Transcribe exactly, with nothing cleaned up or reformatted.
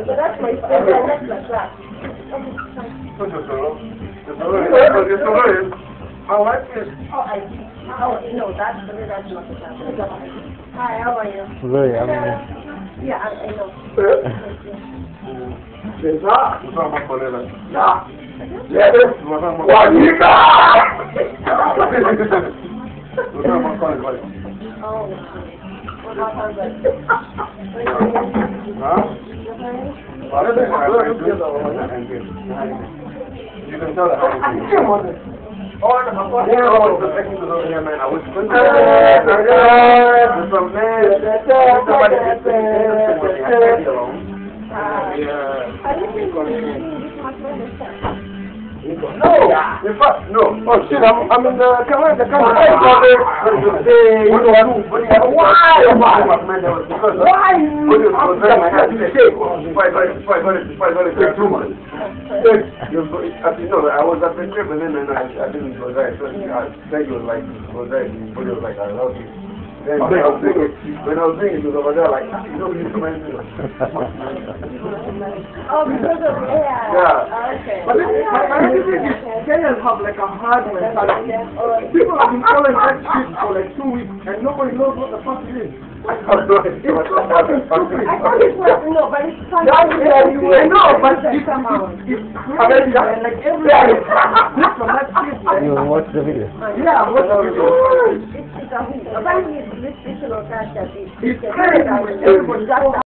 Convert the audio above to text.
So that's my favorite. That's my class. So the solo, the solo is, the solo is, I like it. Oh, I see. Oh, no, that's the that's not the class. Hi, how are you? Very, I mean, Yeah, I, I know. C'est ça? Nous sommes en colère là. Là. Juanita! Nous sommes en colère là. Oh, what about husband? Huh? You can tell that I Oh, I was expecting to go here, man. I was going to some man. Somebody just said something alone. Yeah. I didn't think you my friend is No, in fact, no. Oh shit, I'm, I'm in the camera. The camera. Why? Why? Why? Too much. You know, I was at the crib and then I, I didn't go there. So I then you was like, go there. But it was like, I love you. Then when I was doing it, when I was doing it, it was over there like, you know, you come and do it. Oh, because of yeah. Yeah. Oh, okay. But this, my, my thing is, Kenyans have like a hard mentality. People have been calling that shit for like two weeks and nobody knows what the fuck it is. I don't know. It's so fucking stupid. I thought it was no, but it's funny. That's yeah, you I know, but it's, it's, it's it's crazy, man. Like every day, this from that shit, man. you watch the video. Yeah, what's the video? It's, it's a, apparently it's this fictional character. It's crazy, man. Everybody's